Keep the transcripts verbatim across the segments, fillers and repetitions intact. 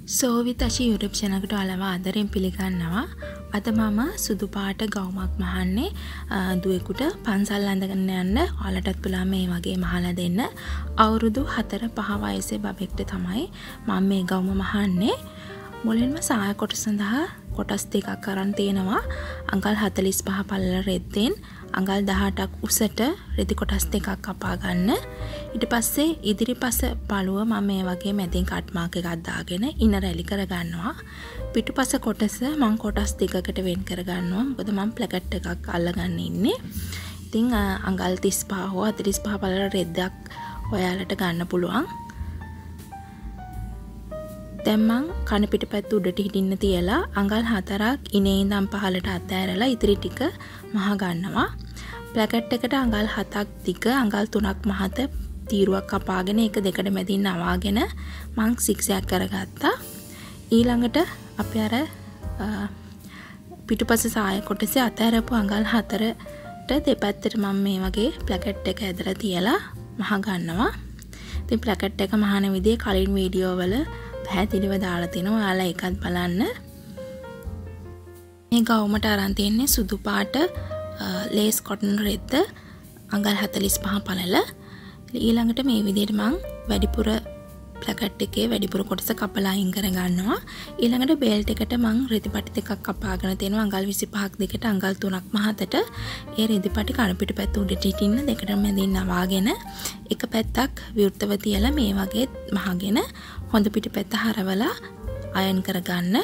සෝවිත් අචි YouTube channel එකට ඔයාලව ආදරෙන් පිළිගන්නවා. අද මම සුදු පාට ගවුමක් මහන්නේ දුවෙකුට පන්සල් අඳගෙන යන්න ඔයාලටත් පුළුවන් මේ වගේ මහලා දෙන්න. අවුරුදු හතර පහ වයසේ බබෙක්ට තමයි මම මේ ගවුම මහන්නේ. මුලින්ම සාය කොට සඳහා කොටස් දෙකක් අරන් තියෙනවා. අඟල් හතළිස් පහ පළල රෙද්දෙන් අඟල් දහඅටක් උසට රෙදි කොටස් දෙකක් කපා ගන්න. ඊට පස්සේ ඉදිරිපස පළුව මම මේ වගේ මැදින් කට් මාක් එකක් දාගෙන ඉන රැලි කර ගන්නවා. පිටුපස කොටස මම කොටස් දෙකකට වෙන් කර ගන්නවා. මොකද මම ප්ලැකට් එකක් අල්ලගන්න ඉන්නේ. ඉතින් අඟල් තිස් පහ හෝ හතළිස් පහ පළල රෙද්දක් ඔයාලට ගන්න පුළුවන්. දැන් මං කන පිටපැත්ත උඩට හිටින්න තියලා අඟල් හතරක් ඉනේ ඉඳන් පහළට අතෑරලා ඉතිරි ටික මහ ගන්නවා. ප්ලැකට් එකට අඟල් හතක් දිග අඟල් තුනක් මහත තීරුවක් කපාගෙන ඒක දෙකට මැදින් නවාගෙන මං සික්සයක් කරගත්තා. ඊළඟට අපි අර පිටුපස සාය කොටසේ අතෑරපු අඟල් හතරට දෙපැත්තට මම මේ වගේ ප්ලැකට් එක ඇදලා තියලා මහ ගන්නවා. ඉතින් ප්ලැකට් එක මහන විදිහේ කලින් වීඩියෝ වල පැහැදිලිව දාලා තිනවා. ඔයාලා ඒකත් බලන්න. මේ ගවුමට අරන් තියෙන්නේ සුදු පාට ලේස් කොටන් රෙද්ද අඟල් හතළිස් පහ පළල. ඊළඟට මේ විදිහට මම වැඩිපුර ප්ලැකට් එකේ වැඩිපුර කොටස කපලා අයින් කර ගන්නවා. ඊළඟට බෙල්ට් එකට මම රෙදිපටි දෙකක් කපාගෙන තියෙනවා. අඟල් විසි පහක් දෙකට අඟල් තුනක් මහතට. ඒ රෙදිපටි කන පිටපැත්ත උඩට හිටින්න දෙකට මැදින් නවාගෙන එක පැත්තක් විවෘතව තියලා මේ වගේ මහගෙන හොඳ පිටපැත්ත හරවලා අයන් කර ගන්න.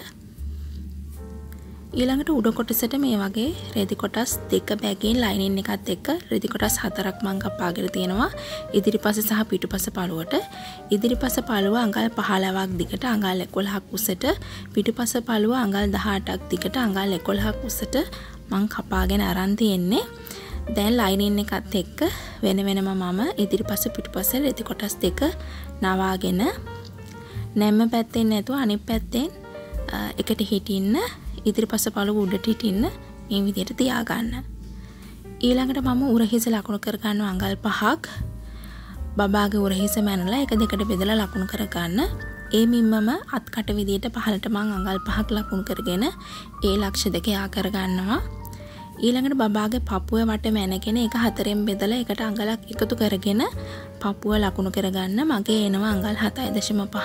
ඊළඟට උඩ කොටසට මේ වගේ රෙදි කොටස් දෙක බැගින් ලයිනින් එකත් එක්ක රෙදි කොටස් හතරක් මම කපාගෙන තියෙනවා. ඉදිරිපස සහ පිටුපස පළුවට. ඉදිරිපස පළුව අඟල් පහළොවක් දිගට අඟල් එකොළහක් උසට, පිටුපස පළුව අඟල් දහඅටක් දිගට අඟල් එකොළහක් උසට මම කපාගෙන අරන් තියෙන්නේ. දැන් ලයිනින් එකත් එක්ක වෙන වෙනම මම ඉදිරිපස පිටුපස රෙදි කොටස් දෙක නවාගෙන නැම්ම පැත්තෙන් නැතුව අනිත් පැත්තෙන් එකට හිටින්න ඉදිරිපස පළුව උඩට හිටින්න මේ විදිහට තියාගන්න. ඊළඟට මම උරහිස ලකුණු කර ගන්නවා අඟල් පහක්. බබාගේ උරහිස මැනලා එක දෙකට බෙදලා ලකුණු කර ගන්න. ඒ මිම්මම අත්කට විදිහට පහළට මම අඟල් පහක් ලකුණු කරගෙන ඒ ලක්ෂ දෙක යා කර ගන්නවා. ඊළඟට බබාගේ පපුව වට මැනගෙන එක හතරෙන් බෙදලා එකට අඟලක් එකතු කරගෙන පපුව ලකුණු කර ගන්න. මගේ එනවා අඟල් හතයි දශම පහක්.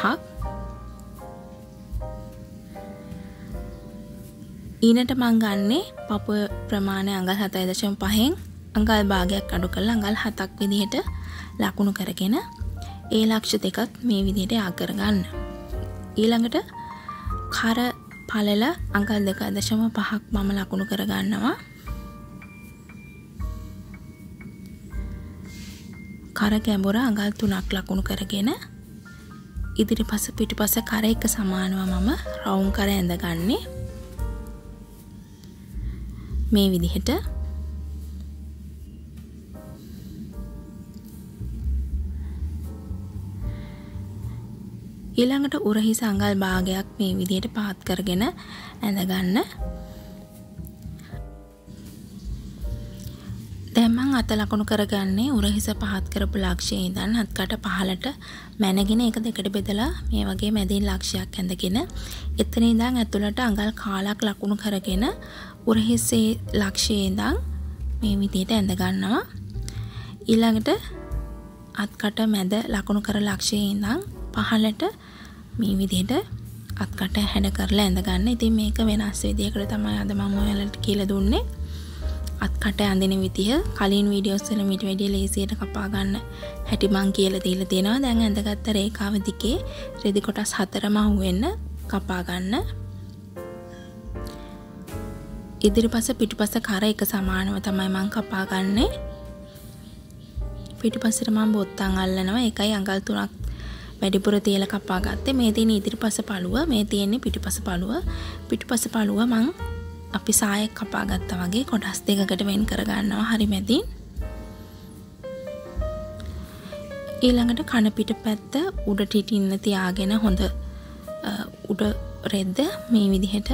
ඊනට මං ගන්නේ පපුව ප්‍රමාණය අඟල් හතයි දශම පහෙන් අඟල් භාගයක් අඩු කරලා අඟල් හතක් විදිහට ලකුණු කරගෙන ඒ ලක්ෂ දෙකත් මේ විදිහට යා කරගන්න. ඊළඟට කර පළල අඟල් දෙක දශම පහක් මම ලකුණු කරගන්නවා. කර ගැඹුර අඟල් තුනක් ලකුණු කරගෙන ඉදිරිපස පිටුපස කර එක සමානව මම රවුම් කර ඇඳගන්නේ. මේ විදිහට ඊළඟට උරහිස අඟල් භාගයක් මේ විදිහට පාත් කරගෙන ඇඳගන්න. දැන් මම අත ලකුණු කරගන්නේ උරහිස පහත් කරපු ලක්ෂයේ ඉඳන් හත්කට පහළට මැනගෙන එක දෙකට බෙදලා මේ වගේ මැදින් ලක්ෂයක් ඇඳගෙන එතන ඉඳන් ඇතුළට අඟල් කාලක් ලකුණු කරගෙන උරහිසේ ලක්ෂයේ ඉඳන් මේ විදිහට ඇඳ ගන්නවා. ඊළඟට අත්කට මැද ලකුණු කර ලක්ෂයේ ඉඳන් පහළට මේ විදිහට අත්කට හැඩ කරලා ඇඳ ගන්න. ඉතින් මේක වෙනස් විදිහකට තමයි අද මම ඔයාලට කියලා දුන්නේ. අත්කට අඳින විදිහ කලින් වීඩියෝස් වල මීට වැඩිය ලේසියට කපා ගන්න හැටි මං කියලා දීලා තියෙනවා. දැන් ඇඳගත්ත රේඛාව දිගේ රෙදි කොටස් හතරම අහුවෙන්න කපා ගන්න. ඉදිරිපස පිටුපස කර එක සමානව තමයි මම කපා ගන්නේ. පිටුපසට මම බොත්තම් අල්ලනවා. ඒකයි අඟල් තුනක් වැඩිපුර තියලා කපා ගත්තේ. මේ තියෙන ඉදිරිපස පළුව, මේ තියෙන්නේ පිටුපස පළුව. පිටුපස පළුව මම අපි සායක් කපා ගත්තා වගේ කොටස් දෙකකට වෙන් කර ගන්නවා හරි මැදින්. ඊළඟට කන පිටපැත්ත උඩට හිටින්න තියාගෙන හොඳ උඩ රෙද්ද මේ විදිහට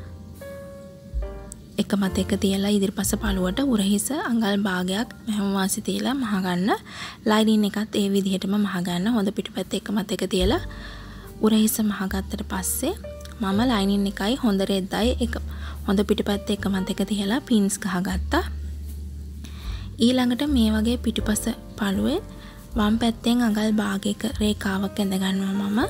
එක මත එක තියලා ඉදිරිපස පළුවට උරහිස අඟල් භාගයක් මෙහෙම වාසි තියලා මහ ගන්න. ලයිනින් එකත් ඒ විදිහටම මහ ගන්න. හොඳ පිටපැත්ත එක මත එක තියලා උරහිස මහගත්තට පස්සේ මම ලයිනින් එකයි හොඳ රෙද්දයි එක හොඳ පිටපැත්ත එකම දෙක තියලා පින්ස් ගහගත්තා. ඊළඟට මේ වගේ පිටුපස පළුවේ වම් පැත්තෙන් අඟල් භාගයක රේඛාවක් ඇඳ ගන්නවා මම.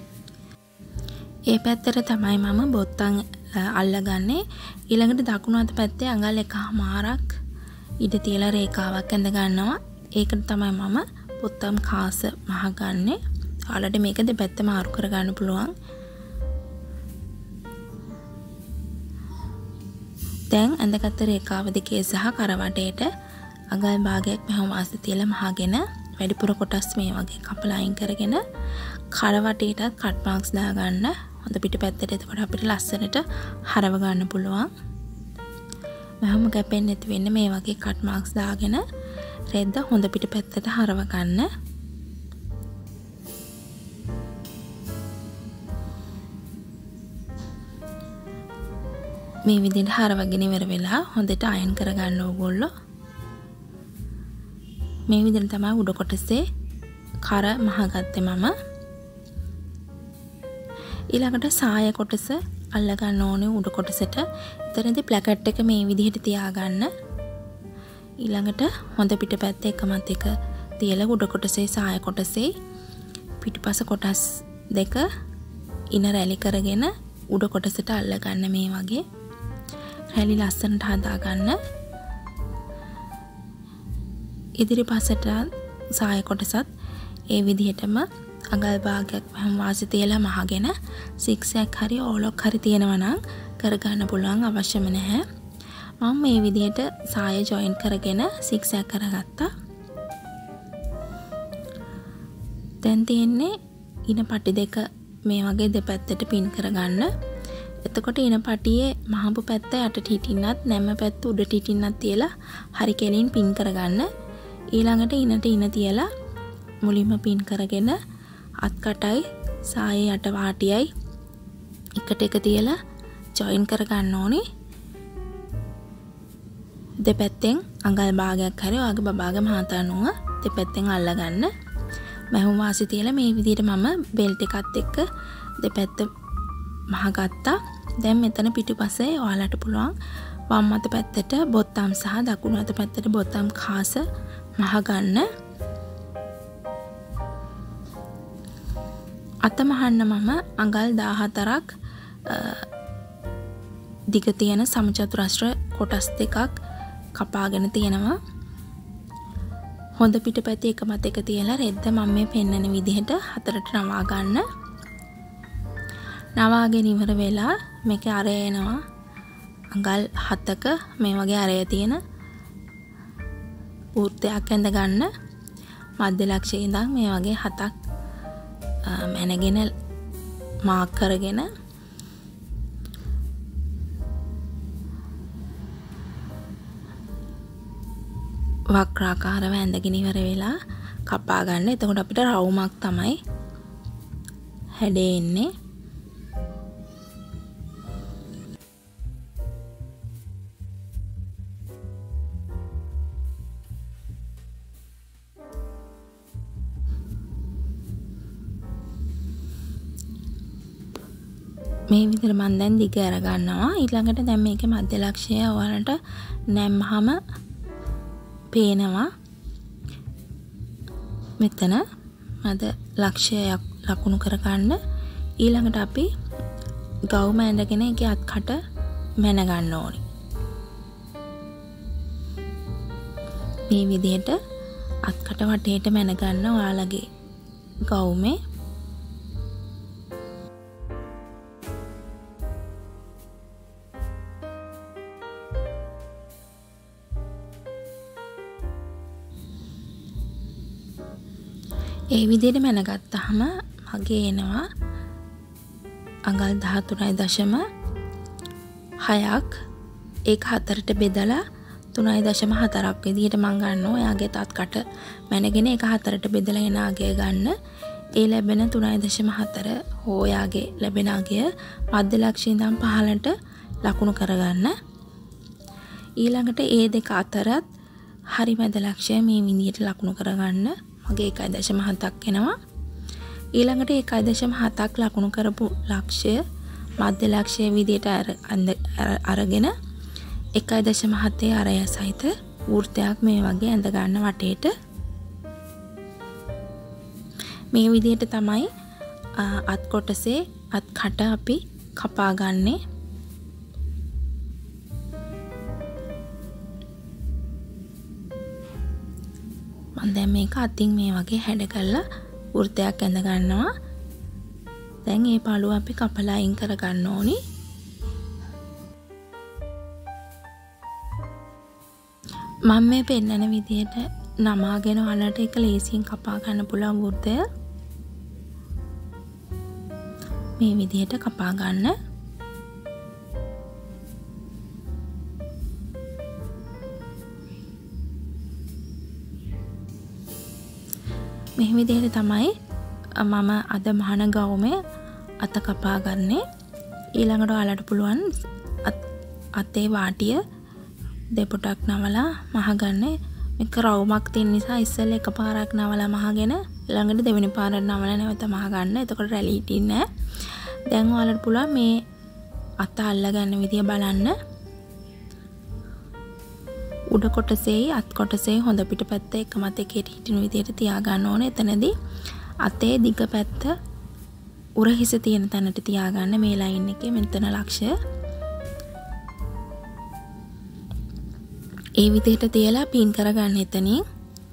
ඒ පැත්තට තමයි මම බොත්තම් අල්ලගන්නේ. ඊළඟට දකුණු අත පැත්තේ අඟල් එකමාරක් ඉඩ තියලා රේඛාවක් ඇඳ ගන්නවා. ඒකට තමයි මම බොත්තම් කාස මහගන්නේ. ඔයාලට මේක දෙපැත්ත මාරු කර ගන්න පුළුවන්. දැන් ඇඳගත් රේඛාව දිගේ සහ කරවටේට අඟල් භාගයක් මෙහෙම වාසි තියලා මහගෙන වැඩිපුර කොටස් මේ වගේ කපලා අයින් කරගෙන කරවටේටත් කට් මාක්ස් දාගන්න. හොඳ පිටපැත්තට එතකොට අපිට ලස්සනට හරව ගන්න පුළුවන්. මෙහෙම ගැපෙන්නේ නැති වෙන්න මේ වගේ කට් මාක්ස් දාගෙන රෙද්ද හොඳ පිටපැත්තට හරව ගන්න. මේ විදිහට හරවගෙන ඉවර වෙලා හොඳට අයන් කරගන්න ඕගොල්ලෝ. මේ විදිහට තමයි උඩ කොටසේ කර මහගත්තේ මම. ඊළඟට සාය කොටස අල්ල ගන්න ඕනේ උඩ කොටසට. එතනදී ප්ලැකට් එක මේ විදිහට තියාගන්න. ඊළඟට හොඳ පිටපැත්ත එකමත් එක තියලා උඩ කොටසේ සාය කොටසේ පිටුපස කොටස් දෙක ඉන රැලි කරගෙන උඩ කොටසට අල්ල ගන්න මේ වගේ. රැලි ලස්සනට හදා ගන්න. ඉදිරිපසට සාය කොටසත් ඒ විදිහටම අඟල් භාගයක් වහම වාසි තියලා මහගෙන සික්ස් ඇක් හරි ඕලොක් හරි තියෙනවා නම් කරගන්න පුළුවන්, අවශ්‍යම නැහැ. මම මේ විදිහට සාය ජොයින් කරගෙන සික්ස් ඇක් කරගත්තා. දැන් තියෙන්නේ ඉන පටි දෙක මේ වගේ දෙපැත්තට පින් කරගන්න. එතකොට ඉන පටියේ මහපු පැත්ත යටට හිටින්නත් නැම පැත්ත උඩට හිටින්නත් තියලා හරි කෙලින් පින් කරගන්න. ඊළඟට ඉනට ඉන තියලා මුලින්ම පින් කරගෙන අත්කටයි සායේ යට වාටියයි එකට එක තියලා ජොයින් කරගන්න ඕනේ. දෙපැත්තෙන් අඟල් භාගයක් හරි ඔයගේ බබාගේ මහත අනුව දෙපැත්තෙන් අල්ලගන්න. මහුම් වාසි තියලා මේ විදිහට මම බෙල්ට් එකත් එක්ක දෙපැත්ත මහගත්තා. දැන් මෙතන පිටුපසේ ඔයාලට පුළුවන් වම් අත පැත්තට බොත්තම් සහ දකුණු අත පැත්තට බොත්තම් කාස මහගන්න. අත මහන්න මම අඟල් දාහතරක් දිග තියෙන සමචතුරස්‍ර කොටස් දෙකක් කපාගෙන තියෙනවා. හොඳ පිටපැති එකමත් එක තියලා රෙද්ද මම මේ පෙන්නන විදිහට හතරට නවා ගන්න. නවාගෙන ඉවර වෙලා මේක අරය එනවා අඟල් හතක මේ වගේ අරය තියෙන පූර්තයක් ඇඳ ගන්න. මධ්‍ය ලක්ෂයේ ඉඳන් මේ වගේ හතක් මැනගෙන මාක් කරගෙන වක්‍රාකාරව ඇඳගෙන ඉවර වෙලා කපා ගන්න. එතකොට අපිට රවුමක් තමයි හැඩේ එන්නේ. මේ විදිහට මම දැන් දිග අර ගන්නවා. ඊළඟට දැන් මේකේ මධ්‍ය ලක්ෂය ඔයාලට නැම්මහම පේනවා. මෙතන මද ලක්ෂයක් ලකුණු කරගන්න. ඊළඟට අපි ගවුම ඇඳගෙන ඒකේ අත්කට මැන ගන්න ඕනේ. මේ විදිහට අත්කට වටේට මැන ගන්න ඔයාලගේ ගවුමේ. ඒ විදිහට මැනගත්තාම මගේ එනවා අඟල් දහතුනයි දශම හයක්. ඒක හතරට බෙදලා තුනයි දශම හතරක් විදිහට මම ගන්නවා. එයාගේ තත්කට මැනගෙන ඒක හතරට බෙදලා එන අගය ගන්න. ඒ ලැබෙන තුනයි දශම හතර හෝ එයාගේ ලැබෙන අගය මධ්‍ය ලක්ෂයේ ඉඳන් පහළට ලකුණු කරගන්න. ඊළඟට ඒ දෙක අතරත් හරි මැද ලක්ෂය මේ විදිහට ලකුණු කරගන්න. මගේ එකයි දශම හතක් එනවා. ඊළඟට එකයි දශම හතක් ලකුණු කරපු ලක්ෂය මධ්‍ය ලක්ෂය විදියට අරගෙන එකයි දශම හතේ අරය සහිත වෘත්තයක් මේ වගේ ඇඳ ගන්න වටේට. මේ විදියට තමයි අත් කොටසේ අත් කට අපි කපා ගන්නේ. මම දැන් මේක අතින් මේ වගේ හැඩ කරලා වෘත්තයක් ඇඳ ගන්නවා. දැන් මේ පළුව අපි කපලා අයින් කර ගන්න ඕනි. මම මේ පෙන්නන විදිහට නමාගෙන ඔයාලට ඒක ලේසියෙන් කපා ගන්න පුළුවන් වෘත්තය. මේ විදිහට කපා ගන්න. මේ විදිහට තමයි මම අද මහන ගවුමේ අත කපා ගන්නේ. ඊළඟට ඔයාලට පුළුවන් අතේ වාටිය දෙපොටක් නවලා මහ ගන්න. මේක රවුමක් තියෙන නිසා ඉස්සෙල්ලා එකපාරක් නවලා මහගෙන ළඟට දෙවෙනි පාරට නවලා නැවත මහ ගන්න. එතකොට රැලි හිටින්නේ නැහැ. දැන් ඔයාලට පුළුවන් මේ අත අල්ලා ගන්න විදිය බලන්න. උඩ කොටසේ අත් කොටසේ හොඳ පිටපැත්ත එක මත එකට හිටින විදියට තියා ගන්න ඕනේ. එතනදී අතේ දිග පැත්ත උරහිස තියෙන තැනට තියා ගන්න. මේ ලයින් එකේ මෙතන ලක්ෂය. ඒ විදිහට තියලා පින් කරගන්න එතනින්.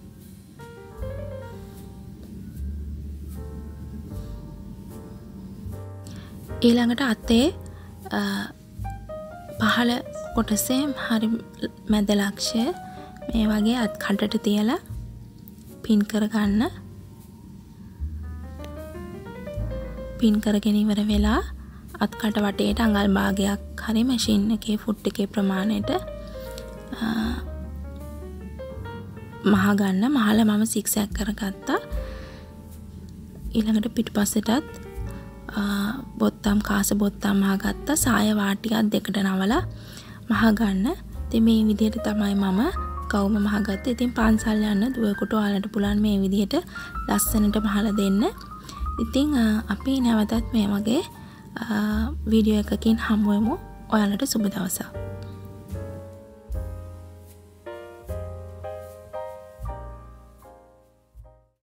ඊළඟට අතේ පහළ කොටසේ හරි මැද ලක්ෂය මේ වගේ අත් කඩට තියලා පින් කරගන්න. පින් කරගෙන ඉවර වෙලා අත් කට වටේට අඟල් භාගයක් හරි මැෂින් එකේ ෆුට් එකේ ප්‍රමාණයට මහ ගන්න. මහල මම සික්සැක් කරගත්තා. ඊළඟට පිටුපස්සටත් බොත්තම් කාස බොත්තම් මහ ගත්තා. සාය වාටියක් දෙකට නවලා මහ ගන්න. ඉතින් මේ විදිහට තමයි මම ගවුම මහ ගත්තේ. ඉතින් පන්සල් යන්න දුවකට ඔයාලට පුළුවන් මේ විදිහට ලස්සනට මහලා දෙන්න. ඉතින් අපි නැවතත් මේ වගේ වීඩියෝ එකකින් හමු වෙමු. ඔයාලට සුබ දවසක්.